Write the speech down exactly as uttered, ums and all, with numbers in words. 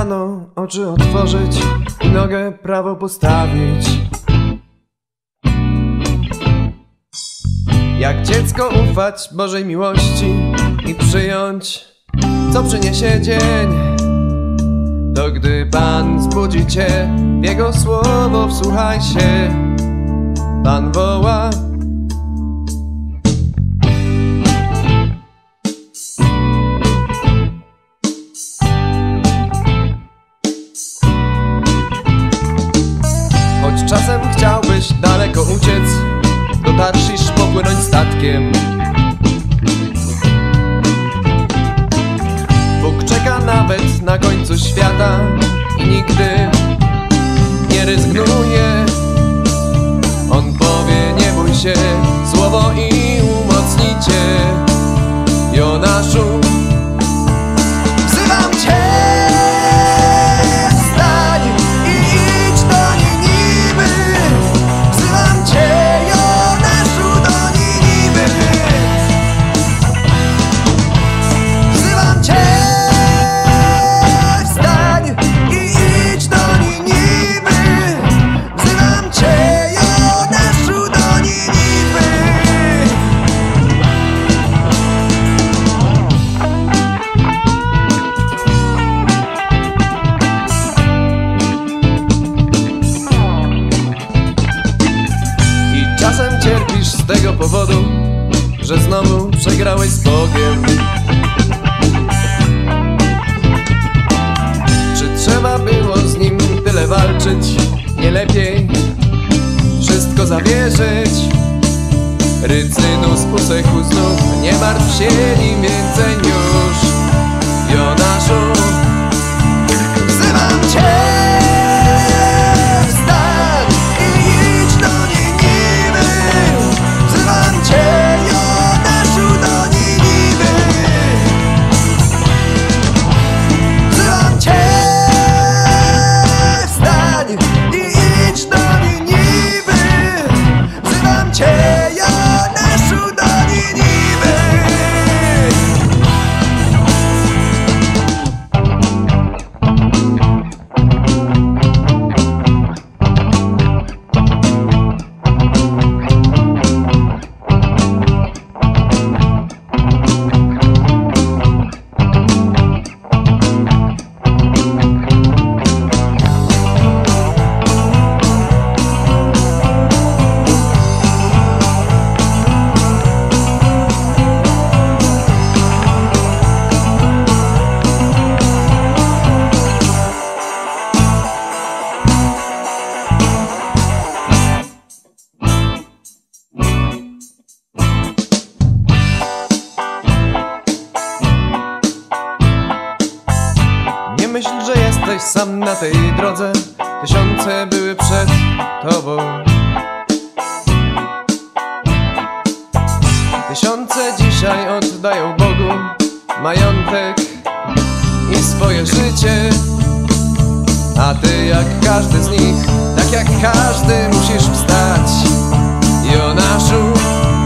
rano oczy otworzyć i nogę prawo postawić. Jak dziecko ufać Bożej miłości i przyjąć, co przyniesie dzień. To gdy Pan zbudzi cię, w Jego słowo wsłuchaj się. Pan woła. Choć czasem chciałbyś daleko uciec, dotarcisz popłynąć statkiem. Bóg czeka nawet na końcu świata i nigdy nie rezygnuje. On powie: nie bój się, słowo i umocni cię. Jonaszu, wzywam cię, wstań i idź do Niniwy. Wzywam cię, Jonaszu, do Niniwy. Wzywam cię, wstań i idź do Niniwy. Wzywam cię, Jonaszu, do Niniwy. I czasem cierpisz z tego powodu, że znowu przegrałeś z Bogiem. Czy trzeba było z Nim tyle walczyć? Nie lepiej wszystko zawierzyć? Rycynus usechł znów, nie martw się nim więcej już. Jonaszu, wzywam cię, wstań i idź do Niniwy. Wzywam cię, Jonaszu, do Niniwy. Wzywam cię, wstań i idź do Niniwy. Wzywam cię, Jonaszu, do Niniwy. Nie myśl, że jesteś sam na tej drodze. Tysiące były przed tobą. Tysiące dzisiaj oddają Bogu majątek i swoje życie. A ty jak każdy z nich, tak jak każdy musisz wstać. Jonaszu,